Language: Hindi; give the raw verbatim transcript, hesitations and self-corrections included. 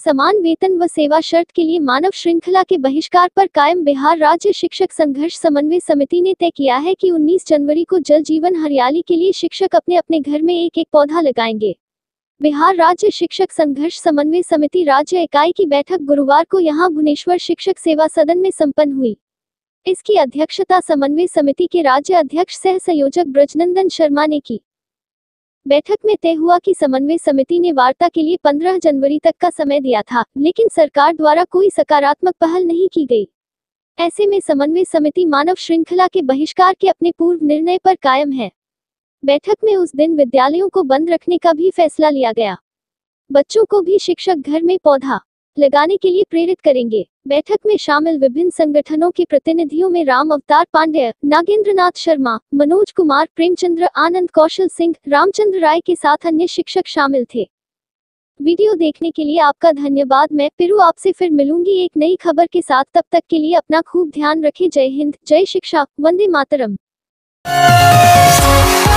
समान वेतन व सेवा शर्त के लिए मानव श्रृंखला के बहिष्कार पर कायम बिहार राज्य शिक्षक संघर्ष समन्वय समिति ने तय किया है कि उन्नीस जनवरी को जल जीवन हरियाली के लिए शिक्षक अपने अपने घर में एक एक पौधा लगाएंगे। बिहार राज्य शिक्षक संघर्ष समन्वय समिति राज्य इकाई की बैठक गुरुवार को यहां भुवनेश्वर शिक्षक सेवा सदन में संपन्न हुई। इसकी अध्यक्षता समन्वय समिति के राज्य अध्यक्ष सह संयोजक ब्रजनंदन शर्मा ने की। बैठक में तय हुआ कि समन्वय समिति ने वार्ता के लिए पंद्रह जनवरी तक का समय दिया था, लेकिन सरकार द्वारा कोई सकारात्मक पहल नहीं की गई। ऐसे में समन्वय समिति मानव श्रृंखला के बहिष्कार के अपने पूर्व निर्णय पर कायम है। बैठक में उस दिन विद्यालयों को बंद रखने का भी फैसला लिया गया। बच्चों को भी शिक्षक घर में पौधा लगाने के लिए प्रेरित करेंगे। बैठक में शामिल विभिन्न संगठनों के प्रतिनिधियों में राम अवतार पांडेय, नागेंद्रनाथ शर्मा, मनोज कुमार, प्रेमचंद्र, आनंद कौशल सिंह, रामचंद्र राय के साथ अन्य शिक्षक शामिल थे। वीडियो देखने के लिए आपका धन्यवाद। मैं पिरू आपसे फिर मिलूंगी एक नई खबर के साथ। तब तक के लिए अपना खूब ध्यान रखें। जय हिंद, जय शिक्षा, वंदे मातरम।